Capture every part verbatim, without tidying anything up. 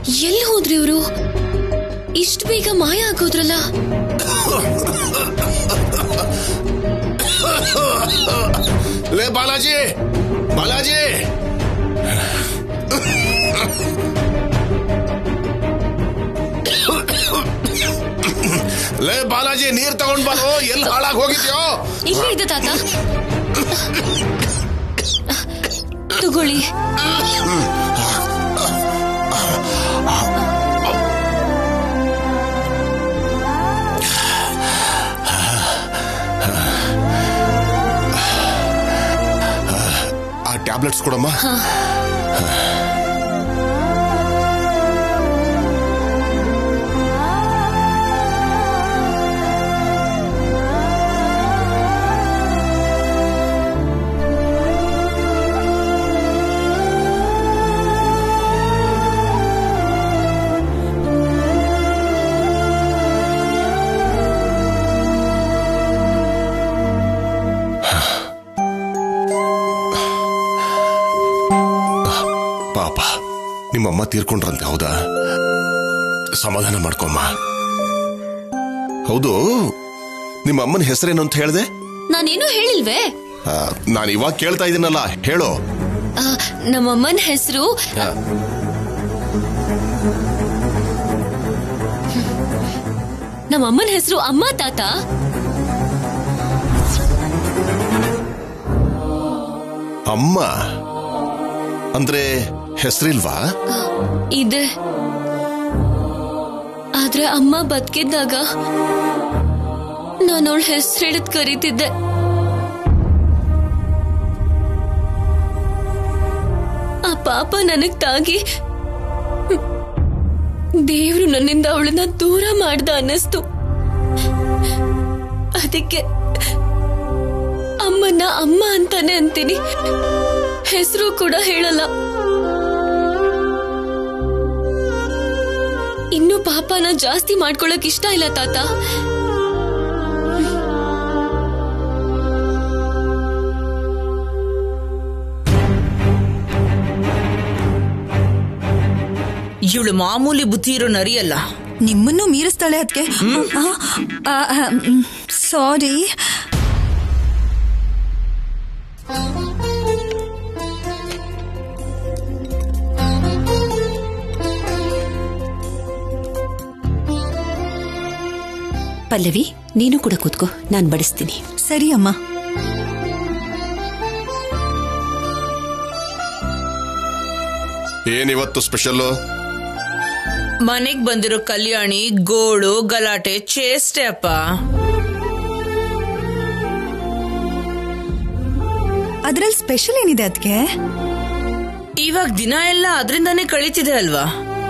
ಎಲ್ಲಿ ಹೋದ್ರಿ ಇವರು? ಇಷ್ಟು ಬೇಗ ಮಾಯ ಆಗೋದ್ರಲ್ಲ. ಲೇ ಬಾಲಾಜಿ, ಬಾಲಾಜಿ, ಲೇ ಬಾಲಾಜಿ, ನೀರ್ ತಗೊಂಡ್ ಬಾರೋ. ಎಲ್ಲಿ ಹಾಳಾಗಿ ಹೋಗಿದ್ಯೋ? ಇಲ್ಲೇ ಇದೆ ತಾತ, ತಗೊಳ್ಳಿ. ಆ ಟ್ಯಾಬ್ಲೆಟ್ಸ್ ಕೊಡಮ್ಮ. ನಿಮ್ಮಮ್ಮ ತೀರ್ಕೊಂಡ್ರಂತೆ, ಹೌದಾ? ಸಮಾಧಾನ ಮಾಡ್ಕೊಮ್ಮ. ಹೌದು, ನಿಮ್ಮ ಅಮ್ಮನ ಹೆಸರೇನು ಅಂತ ಹೇಳ್ದೆ? ನಾನೇನು ಹೇಳಿಲ್ವೇ? ನಾನು ಇವಾಗ ಕೇಳ್ತಾ ಇದ್ದೀನಲ್ಲ, ಹೇಳು. ನಮ್ಮಮ್ಮನ ಹೆಸರು ನಮ್ಮಮ್ಮನ ಹೆಸರು ಅಮ್ಮ ತಾತ. ಅಮ್ಮ ಅಂದ್ರೆ ಹೆಸರಿಲ್ವಾ? ಇದೆ, ಆದ್ರೆ ಅಮ್ಮ ಬದುಕಿದ್ದಾಗ ನಾನು ಅವಳ ಹೆಸರು ಹಿಡಿದು ಕರೀತಿದ್ದೆ. ಆ ಪಾಪ ನನಗ್ ತಾಗಿ ದೇವ್ರು ನನ್ನಿಂದ ಅವಳನ್ನ ದೂರ ಮಾಡ್ದ ಅನ್ನಿಸ್ತು. ಅದಕ್ಕೆ ಅಮ್ಮನ ಅಮ್ಮ ಅಂತಾನೆ ಅಂತೀನಿ, ಹೆಸರು ಕೂಡ ಹೇಳಲ್ಲ. ಇನ್ನು ಪಾಪನ ಜಾಸ್ತಿ ಮಾಡ್ಕೊಳಕ್ ಇಷ್ಟ ಇಲ್ಲ ತಾತ. ಇವಳು ಮಾಮೂಲಿ ಬುದ್ಧಿ ಇರೋ ನರಿಯಲ್ಲ. ನಿಮ್ಮನ್ನು ಮೀರಿಸ್ತಾಳೆ ಅದಕ್ಕೆ. ಸಾರಿ. ಪಲ್ಲವಿ, ನೀನು ಕೂಡ ಕೂತ್ಕೋ, ನಾನು ಬಡಿಸ್ತೀನಿ. ಸರಿ ಅಮ್ಮ. ಏನಿವತ್ತು ಸ್ಪೆಷಲ್? ಮನೆಗ್ ಬಂದಿರೋ ಕಲ್ಯಾಣಿ ಗೋಳು ಗಲಾಟೆ ಚೇಷ್ಟೆ ಅಪ್ಪ. ಅದ್ರಲ್ಲಿ ಸ್ಪೆಷಲ್ ಏನಿದೆ ಅದಕ್ಕೆ? ಇವಾಗ ದಿನ ಎಲ್ಲ ಅದ್ರಿಂದಾನೇ ಕಳೀತಿದೆ ಅಲ್ವಾ?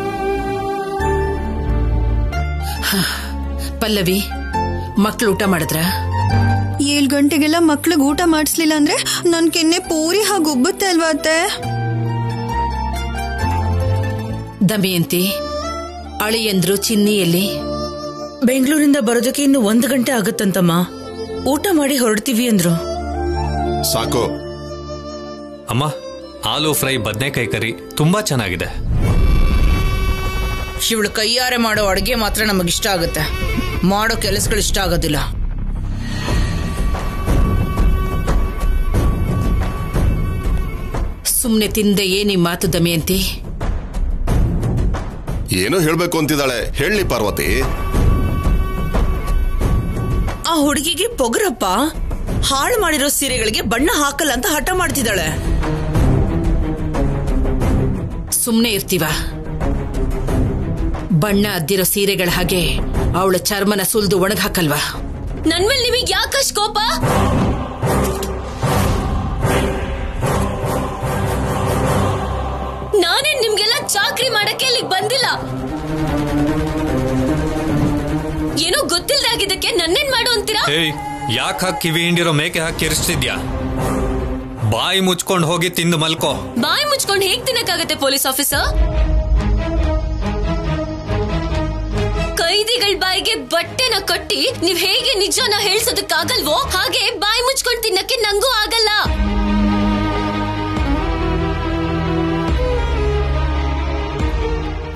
ಪಲ್ಲವಿ, ಮಕ್ಳು ಊಟ ಮಾಡಿದ್ರ? ಏಳು ಗಂಟೆಗೆಲ್ಲ ಮಕ್ಳಿಗೆ ಊಟ ಮಾಡಿಸ್ಲಿಲ್ಲ ಅಂದ್ರೆ ನನ್ ಕೆನ್ನೆ ಪೂರಿ ಹಾಗೆ ಉಬ್ಬುತ್ತೆ ಅಲ್ವಾ ಅತ್ತೆ? ದಮಯಂತಿ, ಅಳಿಯಂದ್ರು ಚಿನ್ನಿಯಲ್ಲಿ? ಬೆಂಗಳೂರಿಂದ ಬರೋದಕ್ಕೆ ಇನ್ನು ಒಂದು ಗಂಟೆ ಆಗುತ್ತಂತಮ್ಮ. ಊಟ ಮಾಡಿ ಹೊರಡ್ತೀವಿ ಅಂದ್ರು. ಸಾಕು ಅಮ್ಮ. ಆಲೂ ಫ್ರೈ, ಬದನೆಕಾಯಿ ಕರಿ ತುಂಬಾ ಚೆನ್ನಾಗಿದೆ. ಇವಳು ಕೈಯಾರೆ ಮಾಡೋ ಅಡುಗೆ ಮಾತ್ರ ನಮಗಿಷ್ಟ ಆಗುತ್ತೆ, ಮಾಡೋ ಕೆಲಸಗಳು ಇಷ್ಟ ಆಗೋದಿಲ್ಲ. ಸುಮ್ನೆ ತಿಂದೆ ಏನಿ ಮಾತು ದಮಯಂತಿ? ಏನೋ ಹೇಳ್ಬೇಕು ಅಂತಿದ್ದಾಳೆ, ಹೇಳಿ ಪಾರ್ವತಿ. ಆ ಹುಡುಗಿಗೆ ಪೊಗರಪ್ಪ. ಹಾಳು ಮಾಡಿರೋ ಸೀರೆಗಳಿಗೆ ಬಣ್ಣ ಹಾಕಲ್ಲ ಅಂತ ಹಠ ಮಾಡ್ತಿದ್ದಾಳೆ. ಸುಮ್ನೆ ಇರ್ತೀವ? ಬಣ್ಣ ಅದ್ದಿರೋ ಸೀರೆಗಳ ಹಾಗೆ ಅವಳ ಚರ್ಮನ ಸುಲ್ದು ಒಣಗ್ ಹಾಕಲ್ವಾ? ನನ್ ಮೇಲೆ ನಿಮಗೆ ಯಾಕಷ್ಟು ಕೋಪ? ನಾನೇ ನಿಮ್ಗೆಲ್ಲ ಚಾಕ್ರಿ ಮಾಡಕ್ಕೆ ಇಲ್ಲಿಗೆ ಬಂದಿಲ್ಲ. ಏನೋ ಗೊತ್ತಿಲ್ದಾಗಿದ್ದಕ್ಕೆ ನನ್ನೇನ್ ಮಾಡು ಅಂತೀರಾ? ಏಯ್, ಯಾಕೆ ಹಾಕಿ ಕಿವಿ ಹಿಂಡಿರೋ ಮೇಕೆ ಹಾಕಿ ಇರಿಸ್ತಿದ್ಯಾ? ಬಾಯಿ ಮುಚ್ಕೊಂಡು ಹೋಗಿ ತಿಂದು ಮಲ್ಕೋ. ಬಾಯಿ ಮುಚ್ಕೊಂಡು ಹೇಗ್ ತಿನ್ನಕ್ಕಾಗತ್ತೆ ಪೊಲೀಸ್ ಆಫೀಸರ್? ಕೈದಿಗಳ ಬಾಯಿಗೆ ಬಟ್ಟೆನ ಕಟ್ಟಿ ನೀವ್ ಹೇಗೆ ನಿಜನ ಹೇಳ್ಸೋದಕ್ಕಾಗಲ್ವೋ ಹಾಗೆ ಬಾಯಿ ಮುಚ್ಕೊಂಡು ತಿನ್ನಕ್ಕೆ ನಂಗೂ ಆಗಲ್ಲ.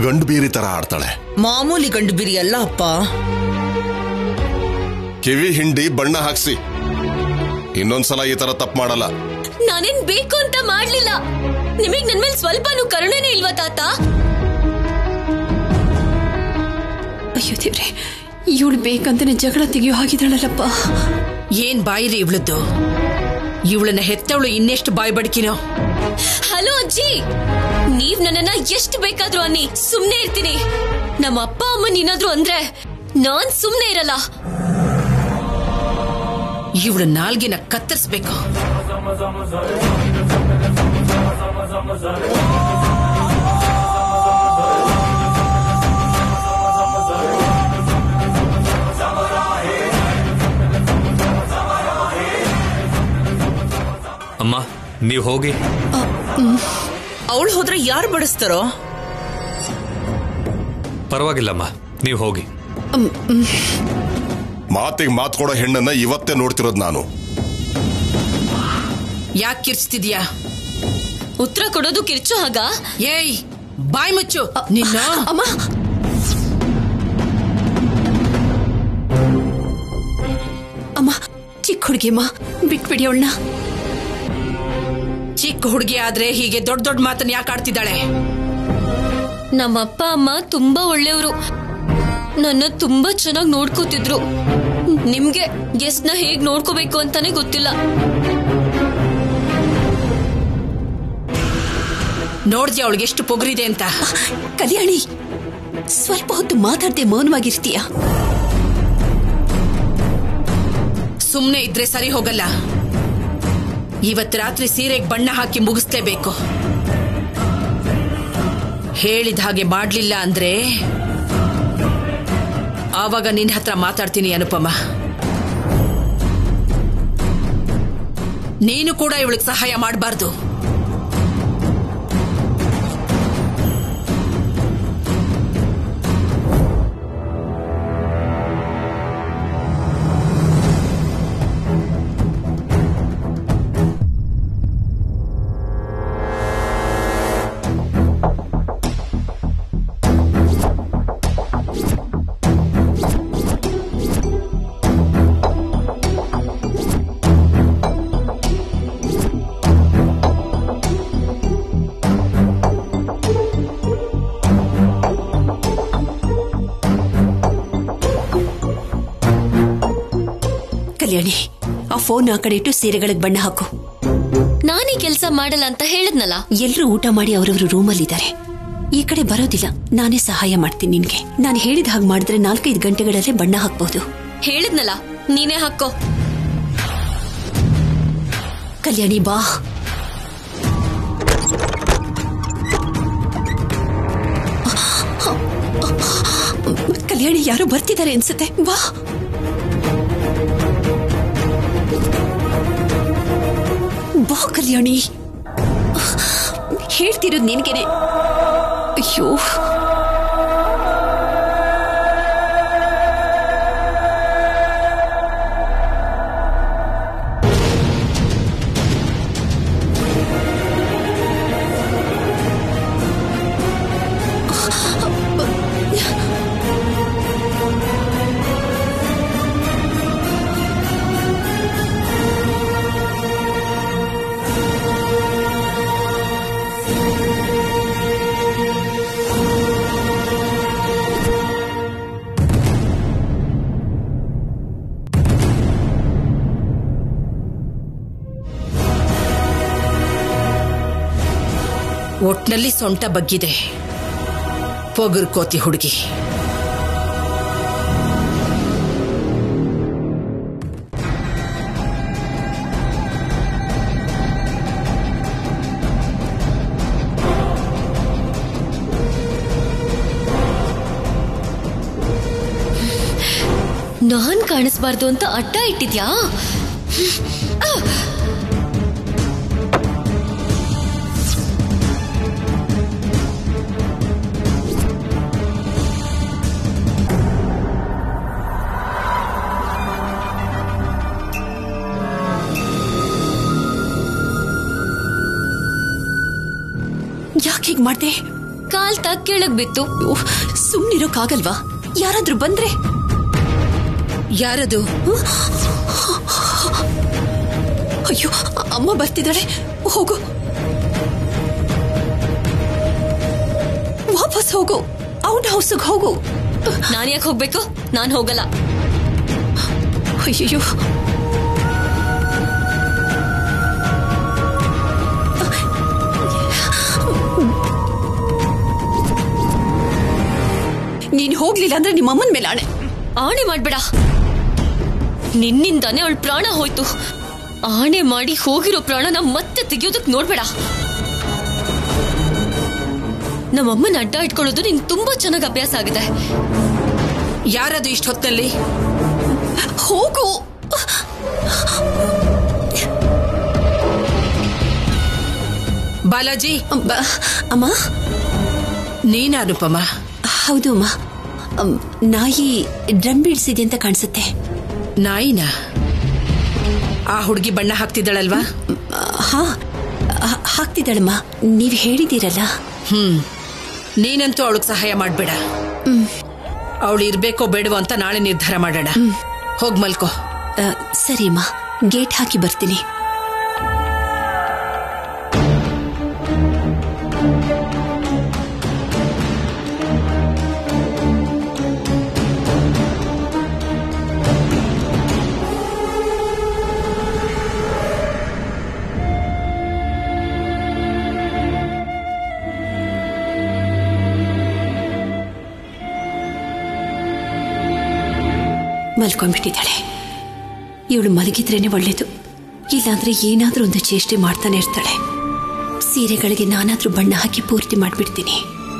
ಗಂಡು ಬೀರಿ ತರ ಆಡ್ತಾಳೆ. ಮಾಮೂಲಿ ಗಂಡು ಬಿರಿ ಅಲ್ಲ ಅಪ್ಪ. ಕಿವಿ ಹಿಂಡಿ ಬಣ್ಣ ಹಾಕ್ಸಿ. ಇನ್ನೊಂದ್ಸಲ ಈ ತರ ತಪ್ಪು ಮಾಡಲ್ಲ. ನಾನೇನ್ ಬೇಕು ಅಂತ ಮಾಡ್ಲಿಲ್ಲ. ನಿಮಗ್ ನನ್ ಮೇಲೆ ಸ್ವಲ್ಪನೂ ಕರುಣೆನೇ ಇಲ್ವಾ ತಾತ? ಅಯ್ಯೋ ದೇವ್ರೆ, ಇವಳು ಬೇಕಂತಾನೆ ಜಗಳ ತೆಗಿಯೋ ಹಾಗಿದ್ದಾಳಲ್ಲಪ್ಪ. ಏನ್ ಬಾಯಿರಿ ಇವಳದ್ದು? ಇವಳನ್ನ ಹೆತ್ತವಳು ಇನ್ನೆಷ್ಟು ಬಾಯಿ ಬಡ್ಕಿನೋ. ಹಲೋ ಅಜ್ಜಿ, ನೀವ್ ನನ್ನನ್ನ ಎಷ್ಟು ಬೇಕಾದ್ರೂ ಅನ್ನಿ, ಸುಮ್ನೆ ಇರ್ತೀನಿ. ನಮ್ಮ ಅಪ್ಪ ಅಮ್ಮನ್ ಏನಾದ್ರು ಅಂದ್ರೆ ನಾನ್ ಸುಮ್ನೆ ಇರಲ್ಲ. ಇವಳ ನಾಲ್ಗಿನ ಕತ್ತರಿಸ್ಬೇಕು. ಅಮ್ಮ, ನೀವು ಹೋಗಿ. ಅವಳು ಹೋದ್ರೆ ಯಾರು ಬಡಿಸ್ತಾರೋ? ಪರವಾಗಿಲ್ಲಮ್ಮ, ನೀವು ಹೋಗಿ. ಮಾತಿಗೆ ಮಾತು ಕೊಡೋ ಹೆಣ್ಣನ್ನ ಇವತ್ತೇ ನೋಡ್ತಿರೋದು ನಾನು. ಯಾಕೆ ಕಿರ್ಚ್ತಿದ್ಯಾ? ಉತ್ತರ ಕೊಡೋದು ಕಿರ್ಚು ಹಾಗ? ಏಯ್, ಬಾಯ್ ಮುಚ್ಚು ನಿನ್ನ. ಅಮ್ಮ, ಅಮ್ಮ ಚಿಕ್ಕ ಹುಡುಗಿಯಮ್ಮ, ಬಿಟ್ಬಿಡಿ ಅವಳನ್ನ. ಚಿಕ್ಕ ಹುಡುಗಿ ಆದ್ರೆ ಹೀಗೆ ದೊಡ್ಡ ದೊಡ್ಡ ಮಾತನ್ನ ಯಾಕೆ ಆಡ್ತಿದ್ದಾಳೆ? ನಮ್ಮ ಅಪ್ಪ ಅಮ್ಮ ತುಂಬಾ ಒಳ್ಳೆಯವರು. ನನ್ನ ತುಂಬಾ ಚೆನ್ನಾಗಿ ನೋಡ್ಕೋತಿದ್ರು. ನಿಮ್ಗೆ ಗೆಸ್ಟ್ನ ಹೇಗ್ ನೋಡ್ಕೋಬೇಕು ಅಂತಾನೆ ಗೊತ್ತಿಲ್ಲ. ನೋಡ್ದಿ ಅವಳಿಗೆ ಎಷ್ಟು ಪೊಗರಿದೆ ಅಂತ. ಕಲ್ಯಾಣಿ, ಸ್ವಲ್ಪ ಹೊತ್ತು ಮಾತಾಡದೆ ಮೌನವಾಗಿರ್ತೀಯ? ಸುಮ್ನೆ ಇದ್ರೆ ಸರಿ ಹೋಗಲ್ಲ. ಇವತ್ತು ರಾತ್ರಿ ಸೀರೆಗೆ ಬಣ್ಣ ಹಾಕಿ ಮುಗಿಸ್ಲೇಬೇಕು. ಹೇಳಿದ ಹಾಗೆ ಮಾಡ್ಲಿಲ್ಲ ಅಂದ್ರೆ ಆವಾಗ ನಿನ್ನ ಹತ್ರ ಮಾತಾಡ್ತೀನಿ ಅನುಪಮ. ನೀನು ಕೂಡ ಇವಳಿಗೆ ಸಹಾಯ ಮಾಡಬಾರ್ದು. ಕಲ್ಯಾಣಿ, ಆ ಫೋನ್ ಆ ಕಡೆ ಇಟ್ಟು ಸೀರೆಗಳಿಗೆ ಬಣ್ಣ ಹಾಕು. ನಾನೇ ಕೆಲಸ ಮಾಡಲ್ಲ ಅಂತ ಹೇಳದ್ನಲ್ಲ. ಎಲ್ರೂ ಊಟ ಮಾಡಿ ಅವರವರು ರೂಮಲ್ಲಿದ್ದಾರೆ. ಈ ಕಡೆ ಬರೋದಿಲ್ಲ. ನಾನೇ ಸಹಾಯ ಮಾಡ್ತೀನಿ ನಿನ್ಗೆ. ನಾನು ಹೇಳಿದ ಹಾಗೆ ಮಾಡಿದ್ರೆ ನಾಲ್ಕೈದು ಗಂಟೆಗಳಲ್ಲೇ ಬಣ್ಣ ಹಾಕ್ಬಹುದು. ಹೇಳಿದ್ನಲ್ಲ, ನೀನೇ ಹಾಕೋ. ಕಲ್ಯಾಣಿ ಬಾ. ಕಲ್ಯಾಣಿ, ಯಾರು ಬರ್ತಿದ್ದಾರೆ ಅನ್ಸುತ್ತೆ. ಬಾ. ಬಾ ಕಲ್ಯಾಣಿ, ಹೇಳ್ತಿರೋದು ನಿನ್ಗೆನೆ. ಅಯ್ಯೋ, ಒಟ್ನಲ್ಲಿ ಸೊಂಟ ಬಗ್ಗಿದೆ. ಪೊಗರ್ಕೋತಿ ಹುಡುಗಿ. ನಾನ್ ಕಾಣಿಸ್ಬಾರ್ದು ಅಂತ ಅಡ್ಡ ಇಟ್ಟಿದ್ಯಾ? ಯಾಕೆ ಹೀಗ್ ಮಾಡ್ದೆ? ಕಾಲ್ ತಾಗ್ ಕೆಳಗ್ ಬಿತ್ತು. ಸುಮ್ನಿರೋಕ್ಕಾಗಲ್ವಾ? ಯಾರಾದ್ರೂ ಬಂದ್ರೆ? ಯಾರದು? ಅಯ್ಯೋ, ಅಮ್ಮ ಬರ್ತಿದ್ದಾಳೆ. ಹೋಗು, ವಾಪಸ್ ಹೋಗು, ಔಟ್ ಹೌಸ್ಗೆ ಹೋಗು. ನಾನ್ ಯಾಕೆ ಹೋಗ್ಬೇಕು? ನಾನ್ ಹೋಗಲ್ಲ. ಅಯ್ಯೋ, ನೀನ್ ಹೋಗ್ಲಿಲ್ಲ ಅಂದ್ರೆ ನಿಮ್ಮ ಅಮ್ಮನ ಮೇಲೆ ಆಣೆ. ಆಣೆ ಮಾಡ್ಬೇಡ. ನಿನ್ನಿಂದಾನೇ ಅವಳ ಪ್ರಾಣ ಹೋಯ್ತು. ಆಣೆ ಮಾಡಿ ಹೋಗಿರೋ ಪ್ರಾಣನ ಮತ್ತೆ ತೆಗಿಯೋದಕ್ ನೋಡ್ಬೇಡ. ನಮ್ಮಮ್ಮನ ಅಡ್ಡ ಇಟ್ಕೊಳ್ಳೋದು ನಿಂಗೆ ತುಂಬಾ ಚೆನ್ನಾಗಿ ಅಭ್ಯಾಸ ಆಗಿದೆ. ಯಾರದು ಇಷ್ಟ ಹೊತ್ತಲ್ಲಿ? ಹೋಗು. ಬಾಲಾಜಿ. ಅಮ್ಮ, ನೀನಾ ಅನುಪಮ? ಹೌದು ಅಮ್ಮ. ನಾಯಿ ಡ್ರಮ್ ಬೀಳ್ಸಿದೆ ಅಂತ ಕಾಣಿಸುತ್ತೆ. ನಾಯಿನಾ? ಆ ಹುಡುಗಿ ಬಣ್ಣ ಹಾಕ್ತಿದ್ದಾಳಲ್ವಾ? ಹಾ, ಹಾಕ್ತಿದ್ದಾಳಮ್ಮ. ನೀವ್ ಹೇಳಿದೀರಲ್ಲ. ಹ್ಮ್ ನೀನಂತೂ ಅವಳಿಗೆ ಸಹಾಯ ಮಾಡ್ಬೇಡ. ಅವಳು ಇರ್ಬೇಕೋ ಬೇಡವೋ ಅಂತ ನಾಳೆ ನಿರ್ಧಾರ ಮಾಡೋಣ. ಹೋಗ್ ಮಲ್ಕೋ. ಸರಿ ಅಮ್ಮ, ಗೇಟ್ ಹಾಕಿ ಬರ್ತೀನಿ. ಮಲ್ಕೊಂಡ್ಬಿಟ್ಟಿದ್ದಾಳೆ. ಇವಳು ಮಲಗಿದ್ರೇನೆ ಒಳ್ಳೇದು. ಇಲ್ಲಾಂದ್ರೆ ಏನಾದ್ರೂ ಒಂದು ಚೇಷ್ಟೆ ಮಾಡ್ತಾನೆ ಇರ್ತಾಳೆ. ಸೀರೆಗಳಿಗೆ ನಾನಾದ್ರೂ ಬಣ್ಣ ಹಾಕಿ ಪೂರ್ತಿ ಮಾಡ್ಬಿಡ್ತೀನಿ.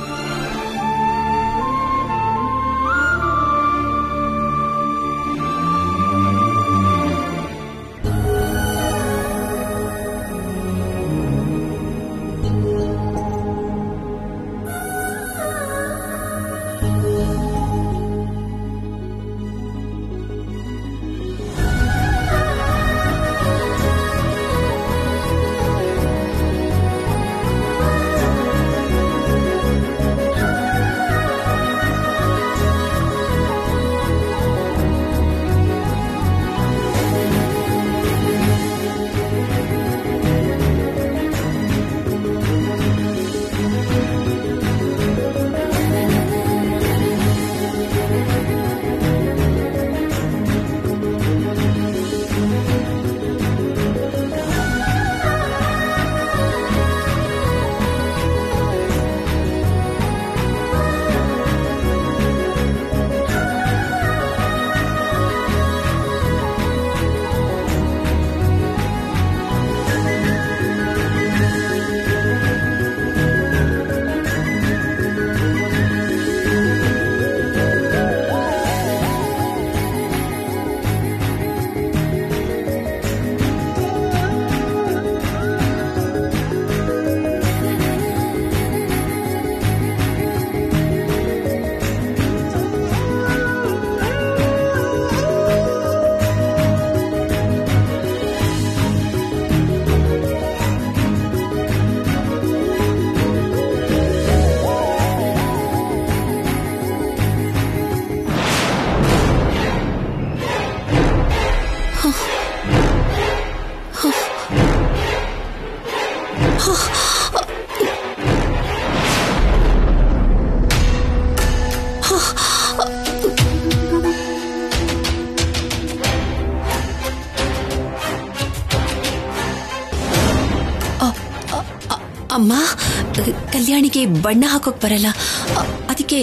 ಅಮ್ಮ, ಕಲ್ಯಾಣಿಗೆ ಬಣ್ಣ ಹಾಕೋಕ್ ಬರಲ್ಲ, ಅದಕ್ಕೆ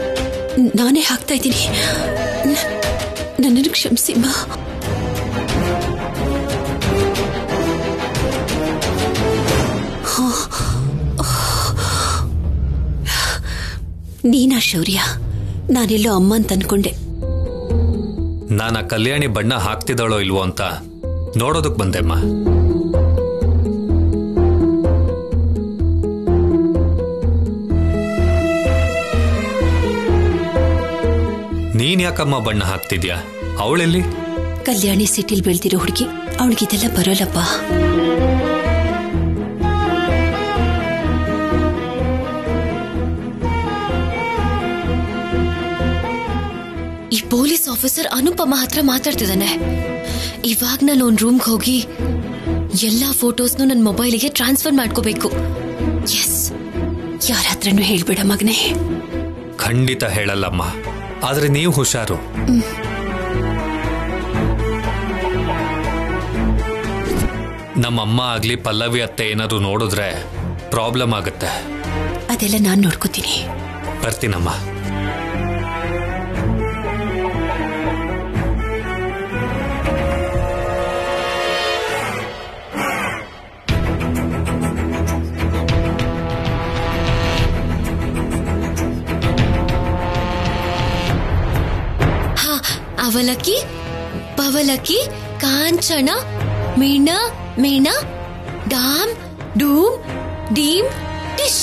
ನಾನೇ ಹಾಕ್ತಾ ಇದ್ದೀನಿ. ನನ್ನನ್ನು ಕ್ಷಮಿಸಿ ಅಮ್ಮ. ನೀನಾ ಶೌರ್ಯ? ನಾನೆಲ್ಲೋ ಅಮ್ಮ ಅಂತ ಅನ್ಕೊಂಡೆ. ನಾನು ಆ ಕಲ್ಯಾಣಿ ಬಣ್ಣ ಹಾಕ್ತಿದ್ದಾಳೋ ಇಲ್ವೋ ಅಂತ ನೋಡೋದಕ್ ಬಂದೆಮ್ಮ. ನೀನ್ ಯಾಕಮ್ಮ ಬಣ್ಣ ಹಾಕ್ತಿದ್ಯಾ? ಅವಳೆಲ್ಲಿ? ಕಲ್ಯಾಣಿ ಸಿಟಿಲ್ ಬೆಳ್ದಿರೋ ಹುಡುಗಿ, ಅವಳಿಗಿದೆಲ್ಲ ಬರೋಲ್ಲಪ್ಪ. ಆಫೀಸರ್ ಅನುಪಮ ಹತ್ರ ಮಾತಾಡ್ತಿದ್ದಾನೆ. ಇವಾಗ ನಾನು ಒಂದು ರೂಮ್ಗೆ ಹೋಗಿ ಎಲ್ಲಾ ಫೋಟೋಸ್ನು ನನ್ನ ಮೊಬೈಲಿಗೆ ಟ್ರಾನ್ಸ್ಫರ್ ಮಾಡ್ಕೋಬೇಕು. ಎಸ್, ಯಾರ ಹತ್ರನೂ ಹೇಳ್ಬೇಡ ಮಗನೇ. ಖಂಡಿತ ಹೇಳಲ್ಲಮ್ಮ, ಆದ್ರೆ ನೀವು ಹುಷಾರು. ನಮ್ಮಮ್ಮ ಆಗ್ಲಿ ಪಲ್ಲವಿ ಅತ್ತೆ ಏನಾದ್ರು ನೋಡಿದ್ರೆ ಪ್ರಾಬ್ಲಮ್ ಆಗುತ್ತೆ. ಅದೆಲ್ಲ ನಾನ್ ನೋಡ್ಕೋತೀನಿ. ಬರ್ತೀನಮ್ಮ. ಅವಲಕ್ಕಿ, ಪವಲಕ್ಕಿ, ಕಾಂಚನ, ಮೀಣ, ಮೀಣ, ಡಾಮ್, ಡೂಮ್, ಡೀಮ್, ಡಿಶ್.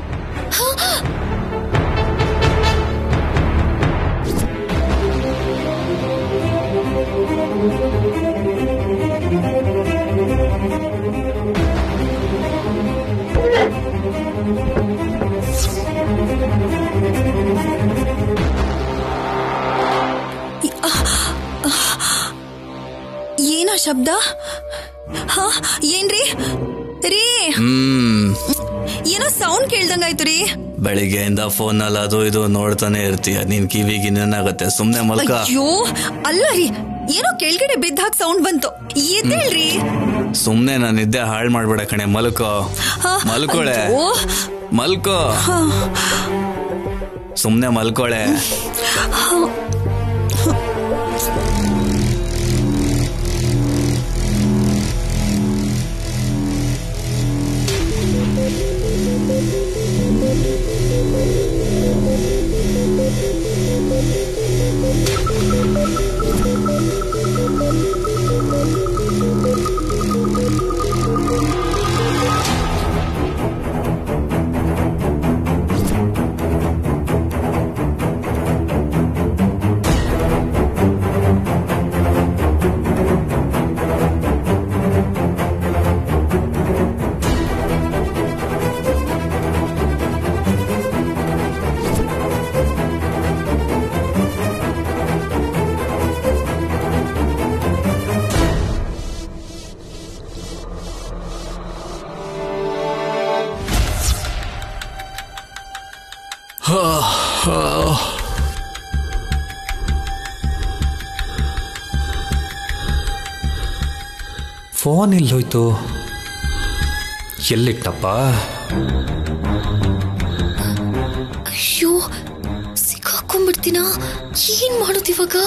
ಏನ ಶಬ್ದ? ಹಾ, ಏನ್ರಿ ರೀ? ಏನೋ ಸೌಂಡ್ ಕೇಳ್ದಂಗಾಯ್ತು ರೀ. ಬೆಳಿಗ್ಗೆಯಿಂದ ಫೋನ್ ಅಲ್ಲಿ ಅದು ಇದು ನೋಡ್ತಾನೆ ಇರ್ತೀಯ, ನಿನ್ ಕಿವಿಗೆ ಏನಾಗತ್ತೆ? ಸುಮ್ನೆ ಮಲ್ಕ. ಅಯ್ಯೋ ಅಲ್ಲ ರೀ, ಏನೋ ಕೆಳಗಡೆ ಬಿದ್ದ ಹಾಕಿ ಸೌಂಡ್ ಬಂತು. ಎದ್ದೇಳ್ರಿ. ಸುಮ್ನೆ ನಾನು ನಿದ್ದೆ ಹಾಳು ಮಾಡ್ಬೇಡ ಕಣೆ. ಮಲ್ಕೋ, ಮಲ್ಕೊಳೆ, ಮಲ್ಕೋ, ಸುಮ್ನೆ ಮಲ್ಕೊಳೆ. ಫೋನ್ ಎಲ್ಲೋಯ್ತು? ಎಲ್ಲಿಟ್ಟಪ್ಪ? ಅಯ್ಯೋ, ಸಿಕ್ಕಾಕೊಂಡ್ಬಿಡ್ತೀನ. ಏನ್ ಮಾಡೋದು ಇವಾಗ?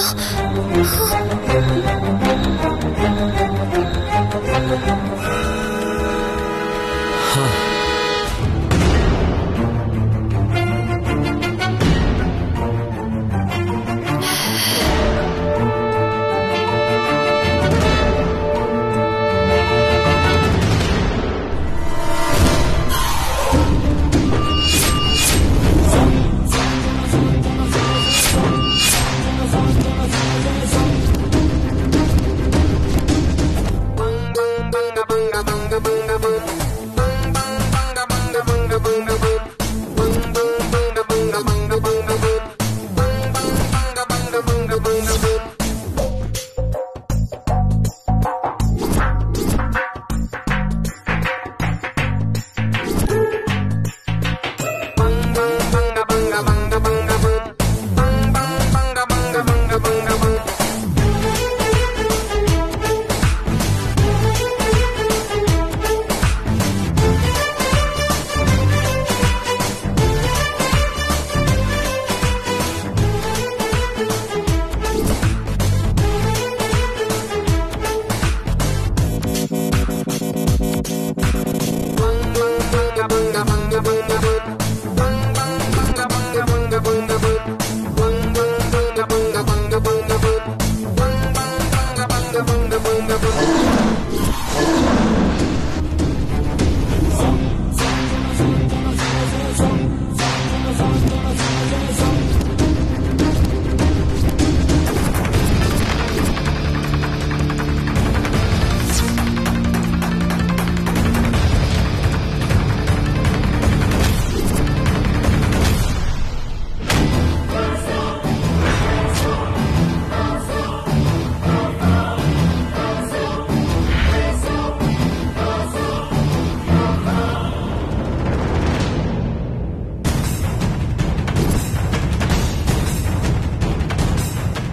Bye.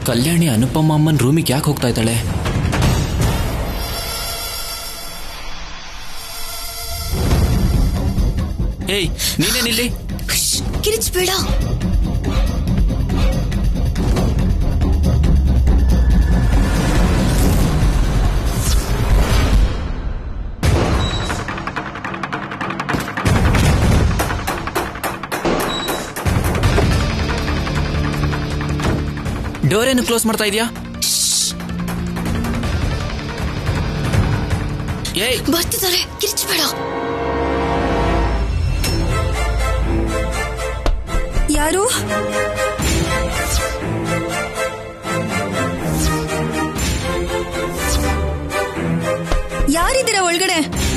ಕಲ್ಯಾಣಿ ಅನುಪಮ್ಮ ಅಮ್ಮನ್ ರೂಮಿಗೆ ಯಾಕೆ ಹೋಗ್ತಾ ಇದ್ದಾಳೆ? ಏಯ್, ನೀನೇನಿಲ್ಲಿ? ಕಿರಿಚ್ಬೇಡ. ಡೋರ್ ಏನು ಕ್ಲೋಸ್ ಮಾಡ್ತಾ ಇದೀಯಾ? ಏಯ್, ಬರ್ತಿದ್ದಾರೆ, ಕಿರಿಚ್ಬೇಡ. ಯಾರು? ಯಾರಿದ್ದೀರಾ ಒಳಗಡೆ?